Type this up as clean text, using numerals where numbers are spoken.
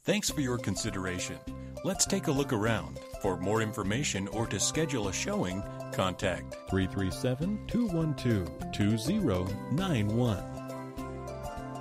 Thanks for your consideration. Let's take a look around. For more information or to schedule a showing, contact 337-212-2091.